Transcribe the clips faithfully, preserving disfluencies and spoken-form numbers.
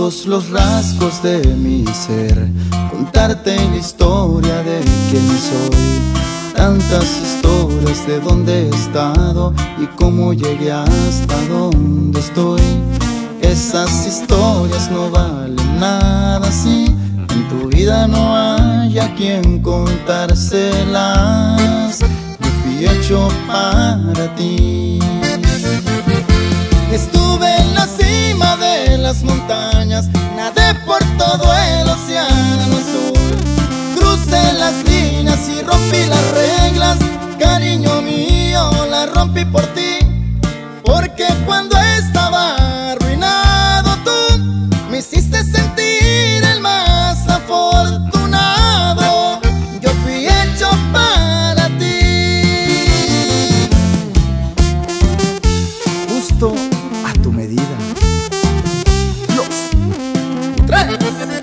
todos los rasgos de mi ser, contarte la historia de quién soy. Tantas historias de dónde he estado y cómo llegué hasta donde estoy. Esas historias no valen nada si en tu vida no hay a quien contárselas. Yo fui hecho para ti. Estuve en la cima de las montañas, nadé por todo el océano azul, crucé las líneas y rompí las reglas. Cariño mío, la rompí por ti, porque cuando estaba arruinado tú me hiciste sentir el más afortunado. Yo fui hecho para ti, justo a tu medida. Los tres.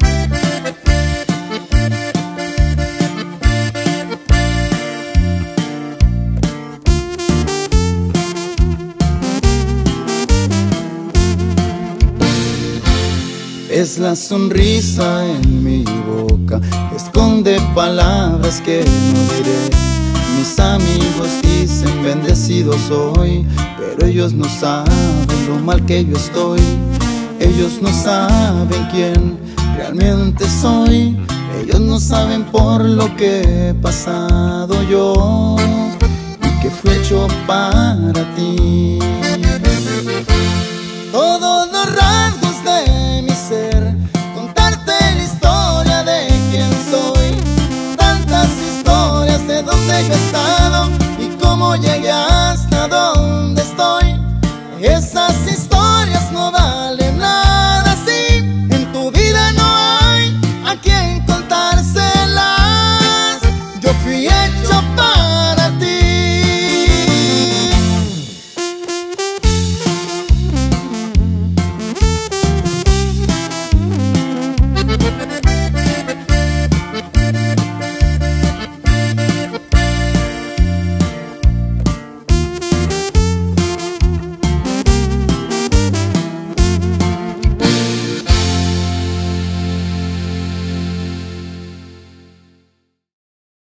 Es la sonrisa en mi boca, esconde palabras que no diré. Mis amigos dicen bendecido soy, pero ellos no saben lo mal que yo estoy. Ellos no saben quién realmente soy. Ellos no saben por lo que he pasado yo y que fui hecho para ti. Todos los rasgos de mi ser, contarte la historia de quién soy. Tantas historias de dónde yo he estado y cómo llegué hasta donde estoy. Esas